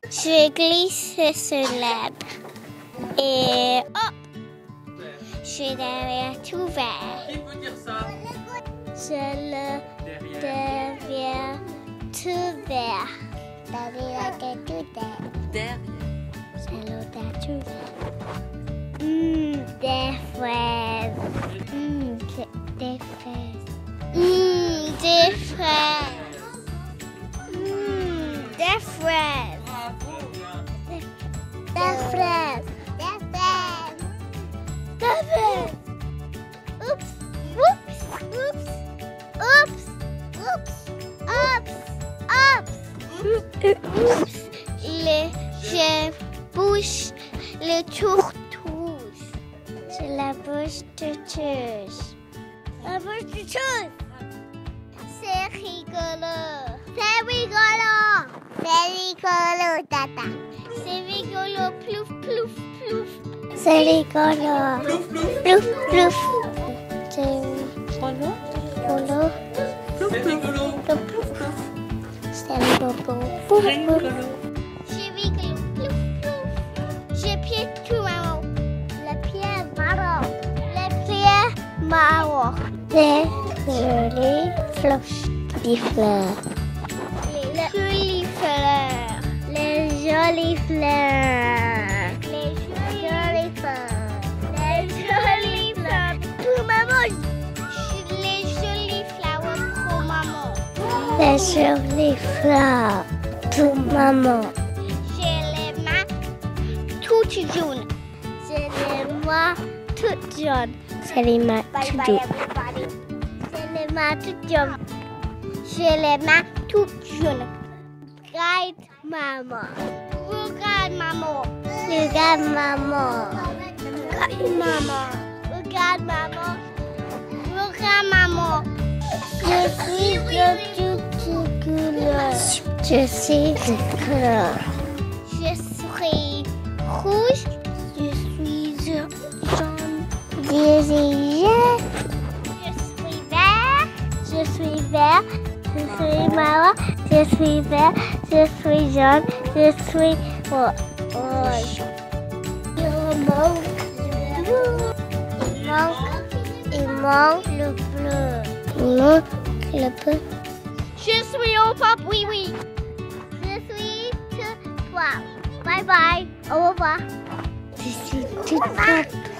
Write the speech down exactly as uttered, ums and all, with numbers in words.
Je glisse sur l'herbe. Et hop! Je deviens tout vert. Qui peut dire ça? Je le deviens tout vert. Derrière tout vert. Derrière. Je le deviens tout vert. Hum, des fraises. Hum, des fraises. Hum, des fraises. Hum, des fraises. Des fraises. Des fraises. Des fraises. Oups. Oups. Oups. Oups. Oups. Oups. Oups. Le, je bouge le tourtouche. C'est la bouche de touche. La bouche de touche. C'est rigolo. C'est rigolo. C'est rigolo, tata. C'est rigolo, plouf, plouf, plouf. C'est rigolo. Plouf, plouf. Plouf, plouf. C'est rigolo. Rigolo. C'est rigolo. Plouf, plouf, plouf. C'est rigolo. Plouf, C'est plouf. rigolo. C'est rigolo. Plouf, plouf. J'ai pied tout marron. Le pied marron. Le pied marron. Des jolies fleurs. Des fleurs. Les jolies fleurs. Les jolies fleurs. Les jolies fleurs. Les jolies fleurs. Pour maman. Les jolies fleurs pour maman. Les jolies fleurs pour maman. J'ai les mains toutes jaunes. J'ai les mains toutes jaunes. C'est les mains toutes jaunes. C'est les mains toutes jaunes. J'ai les mains toutes jaunes. Regarde maman. Regarde maman. Regarde maman. Regarde maman. Regarde maman. Regarde maman. Je suis de toutes couleurs. Je suis de couleur. Je suis rouge. Je suis jaune. Je suis jaune. Je suis vert. Je suis vert. Je suis marron. Je suis vert. Je suis jaune. Je suis rouge. Il manque le bleu. Il manque. Il manque le bleu. Il manque le bleu. Je suis au pop, oui, oui. Je suis tout toi. Bye bye. Au revoir. Je suis toute pop.